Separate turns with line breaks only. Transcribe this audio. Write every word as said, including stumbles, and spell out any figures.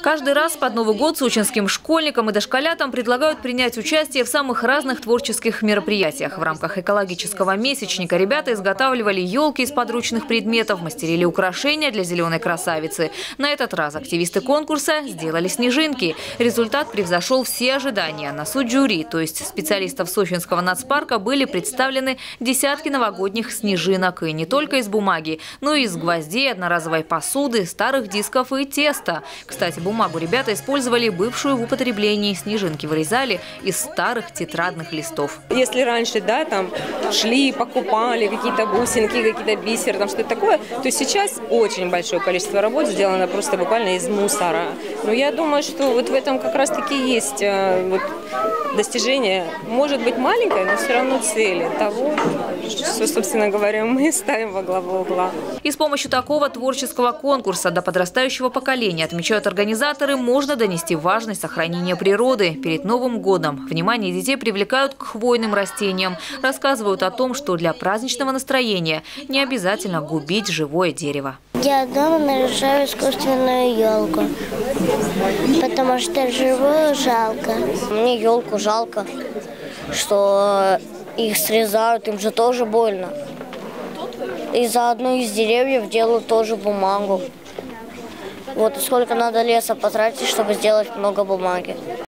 Каждый раз под Новый год сочинским школьникам и дошколятам предлагают принять участие в самых разных творческих мероприятиях. В рамках экологического месячника ребята изготавливали елки из подручных предметов, мастерили украшения для зеленой красавицы. На этот раз активисты конкурса сделали снежинки. Результат превзошел все ожидания. На суд жюри, то есть специалистов Сочинского нацпарка, были представлены десятки новогодних снежинок. И не только из бумаги, но и из гвоздей, одноразовой посуды, старых дисков и теста. Кстати, бумагу ребята использовали бывшую в употреблении. Снежинки вырезали из старых тетрадных листов.
Если раньше, да, там шли, покупали какие-то бусинки, какие-то бисер, там что-то такое, то сейчас очень большое количество работ сделано просто буквально из мусора. Но я думаю, что вот в этом как раз-таки есть вот, достижение, может быть маленькое, но все равно цели того, что, собственно говоря, мы ставим во главу угла.
И с помощью такого творческого конкурса до подрастающего поколения, отмечают организаторы, можно донести важность сохранения природы. Перед Новым годом внимание детей привлекают к хвойным растениям. Рассказывают о том, что для праздничного настроения не обязательно губить живое дерево.
Я дома наряжаю искусственную елку, потому что живую жалко.
Мне елку жалко, что их срезают, им же тоже больно. И за одну из деревьев делают тоже бумагу. Вот сколько надо леса потратить, чтобы сделать много бумаги.